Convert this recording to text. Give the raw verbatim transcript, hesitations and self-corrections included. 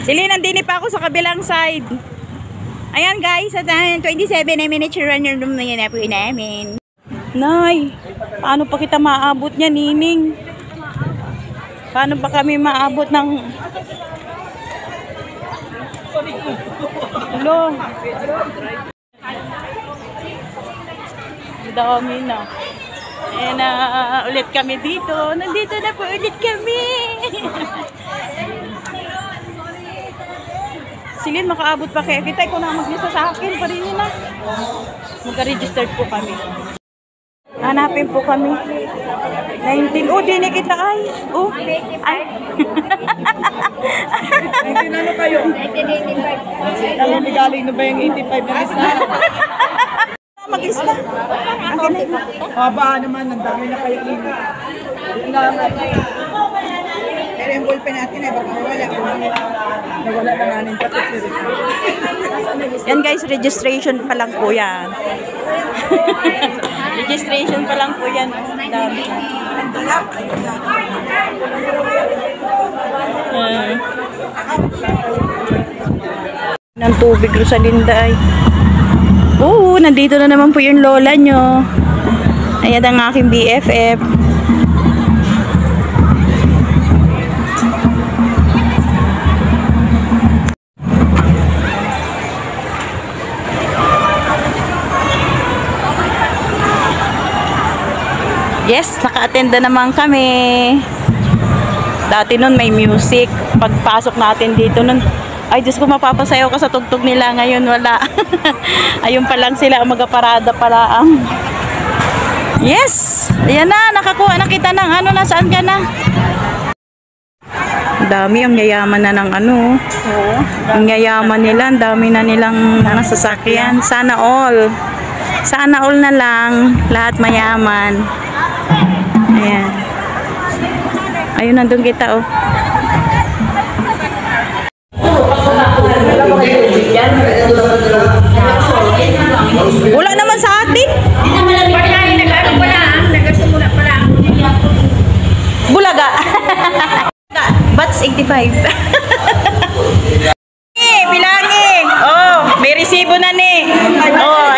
Sili, nandini pa ako sa kabilang side. Ayan guys, at twenty-seven na minutes run yung room na po namin. Nay, paano pa kita maabot niya, Nining? Paano pa kami maabot ng... Hello? Dami na. Ayan na uh, ulit kami dito. Nandito na po ulit kami. Silin, makaabot pa kayo. Kitay ko na maglista sa akin. Parin na. Magka-registered po kami. Hanapin po kami. nineteen. Oh, di kita ay. Oh. Ay. nineteen ano kayo? nineteen eighty-five. Alam, galing na ba yung eighty-five na lista? Mag-lista. Haba naman, ang dami na kayo ini. Pero yung ballpen natin ay baka wala. Nawala na nga ng patit. Yan guys, registration pa lang po yan. Registration pa lang po yan. Dami. Uh, ng tubig Rosalinda ay. Oo, nandito na naman po yung lola nyo. Ayan ang aking B F F. Yes, naka-attend na naman kami. Dati nun may music. Pagpasok natin dito nun, ay Diyos ko, mapapasayaw ka sa tugtog nila. Ngayon wala. Ayun pa lang sila, magaparada pala ang. Yes! Ayan na, nakakuha na kita ng ano, nasaan ka na? Dami, ang yayaman na ng ano. Oo. Ang yayaman nila, ang dami na nilang nasasakyan. Sana all. Sana all na lang. Lahat mayaman. Ayan. Ayun, nandun kita, oh. Wala naman sa atin. Bulaga. Bats eighty-five. Eh, bilangi. Oh, may resibo na ni. Oh,